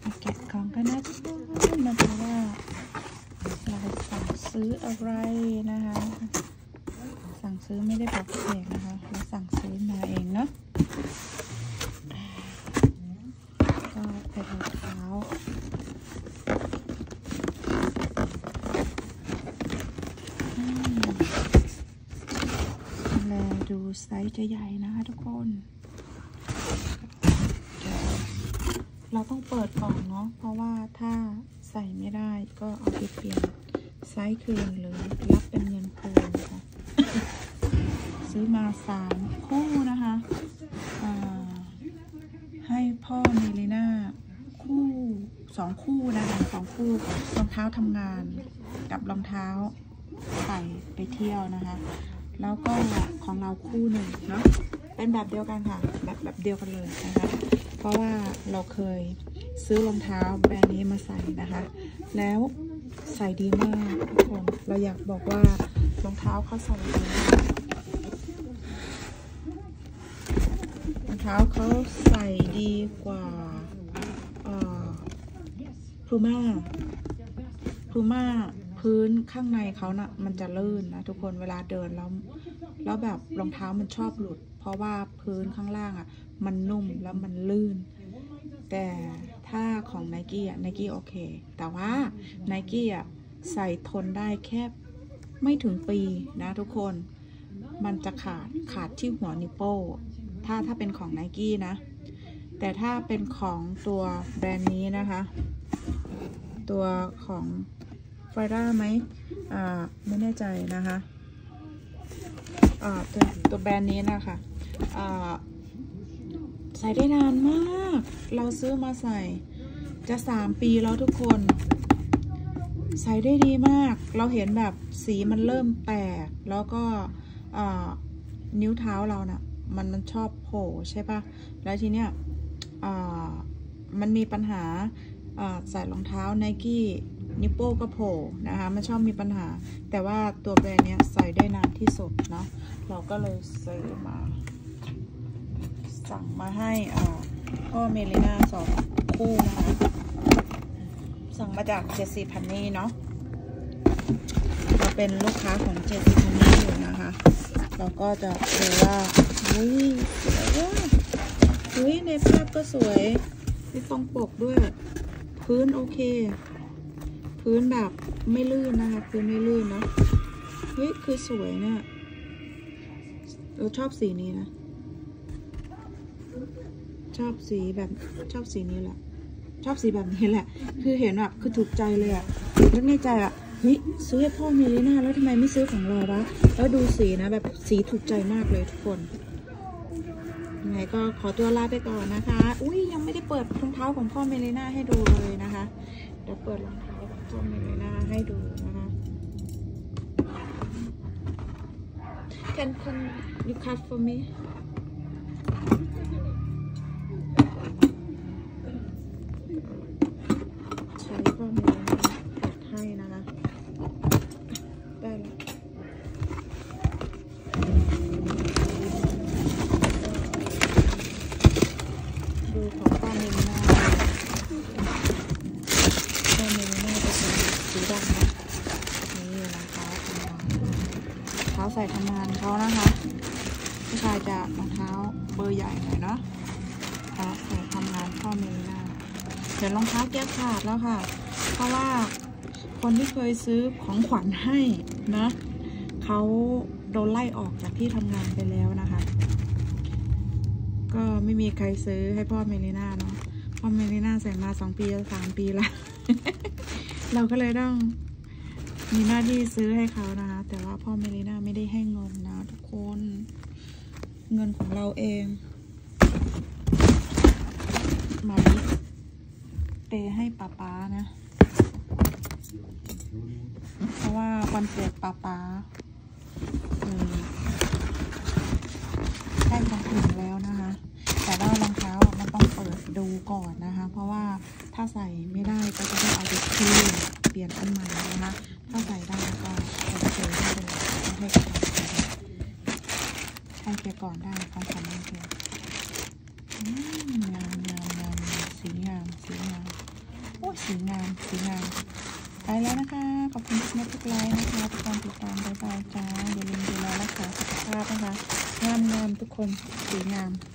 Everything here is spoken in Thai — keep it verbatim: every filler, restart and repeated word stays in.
แกะกล่องกันนะทุกคนมาดูว่าเราสั่งซื้ออะไรนะคะสั่งซื้อไม่ได้บอกเองนะคะเราสั่งซื้อมาเองเนาะก็เป็นรองเท้าแล้วดูไซส์จะใหญ่นะคะทุกคนเราต้องเปิดกล่องเนาะเพราะว่าถ้าใส่ไม่ได้ก็เอาไปเปลี่ยนไซส์คืนหรือรับเป็นเงินคืนค่ะ ซื้อมาสามคู่นะคะให้พ่อเมลิน่าคู่สองคู่นะคะสองคู่รองเท้าทำงานกับรองเท้าใส่ไปเที่ยวนะคะแล้วก็ของเราคู่หนึ่งเนาะเป็นแบบเดียวกันค่ะแบบแบบเดียวกันเลยนะคะเพราะว่าเราเคยซื้อรองเท้าแบรนด์นี้มาใส่นะคะแล้วใส่ดีมากทุกคนเราอยากบอกว่ารองเท้าเขาใส่ดีมากรองเท้าเขาใส่ดีกว่าพลูม่าพลูม่าพื้นข้างในเขานะ่ะมันจะลื่นนะทุกคนเวลาเดินแล้วแล้วแบบรองเท้ามันชอบหลุดเพราะว่าพื้นข้างล่างอ่ะมันนุ่มแล้วมันลื่นแต่ถ้าของ Nike อ่ะ Nike โอเคแต่ว่า Nike อ่ะใส่ทนได้แค่ไม่ถึงปีนะทุกคนมันจะขาดขาดที่หัวนิ้วโป้ถ้าถ้าเป็นของ Nike นะแต่ถ้าเป็นของตัวแบรนด์นี้นะคะตัวของฟาร่าไหมอ่าไม่แน่ใจนะคะอ่าตัวตัวแบรนด์นี้นะคะอ่าใส่ได้นานมากเราซื้อมาใส่จะสามปีแล้วทุกคนใส่ได้ดีมากเราเห็นแบบสีมันเริ่มแตกแล้วก็อ่านิ้วเท้าเรานะ่ะมันมันชอบโผล่ใช่ปะแล้วทีเนี้ยอ่ามันมีปัญหาใส่รองเท้า Nike นิ้วโป้ก็โผล่นะคะมันชอบมีปัญหาแต่ว่าตัวแบรนด์เนี้ยใส่ได้นานที่สุดเนาะเราก็เลยซื้อมาสั่งมาให้พ่อเมลิน่าสองคู่นะคะสั่งมาจากเจสซี่พันนี่เนาะเราเป็นลูกค้าของเจสซี่พันนี่อยู่นะคะเราก็จะดูว่าอุ้ยสวยว่ะอุ้ยในภาพก็สวยมีตรงปกด้วยพื้นโอเคพื้นแบบไม่ลื่นนะคะพื้นไม่ลื่นเนาะเฮ้ยคือสวยเนี่ยเราชอบสีนี้นะชอบสีแบบชอบสีนี้แหละชอบสีแบบนี้แหละคือเห็นแบบคือถูกใจเลยอะนึกในใจอะเฮ้ยซื้อให้พ่อเมลิน่าแล้วทำไมไม่ซื้อของเราวะแล้วดูสีนะแบบสีถูกใจมากเลยทุกคนยังไงก็ขอตัวลาไปก่อนนะคะอุ้ยยังไม่ได้เปิดรองเท้าของพ่อเมลิน่าให้ดูเลยนะคะเดี๋ยวเปิดรองเท้าของพ่อเมลิน่าให้ดูนะคะ Can can you cut for me ใช้พ่อเมลิน่าตัดให้นะคะได้แล้วดูของพ่อเมลิน่าพ่อเมลิน่าจะเป็นสีดำนะนี่รองเท้าทำงานเท้าใส่ทำงานเขานะคะผู้ชายจะรองเท้าเบอร์ใหญ่หน่อยเนาะเท้าใส่ทำงานพ่อเมลิน่าเดี๋ยวรองเท้าแก้ขาดแล้วค่ะเพราะว่าคนที่เคยซื้อของขวัญให้นะเขาโดนไล่ออกจากที่ทำงานไปแล้วนะคะก็ไม่มีใครซื้อให้พ่อเมลิน่าเนาะพ่อเมลิน่าใส่มาสองปีสามปีแล้ว เราก็เลยต้องมีหน้าที่ซื้อให้เขานะคะแต่ว่าพ่อเมลิน่าไม่ได้ให้เงินนะทุกคนเงินของเราเองมาเปย์ให้ป๊าป๊านะเพราะว่าวันเกิดป๊าป๊าใกล้จะถึงแล้วนะคะแต่ว่ารองเท้ามันต้องเปิดดูก่อนนะคะเพราะว่าถ้าใส่ไม่ได้ก็จะได้เอาไปคืนเปลี่ยนอันใหม่นะคะถ้าใส่ได้ก็โอเคไม่เป็นไรให้ก่อนให้เกียร์ก่อนได้ของขวัญให้เกียร์งามงามงามสีงามสีงามสีงามสีงามไปแล้วนะคะขอบคุณทุกท่านทุกไลน์นะคะทุกการติดตามบ๊ายบายจ้าอย่าลืมดูแลรักษาสุขภาพนะคะงามงามทุกคนสีงาม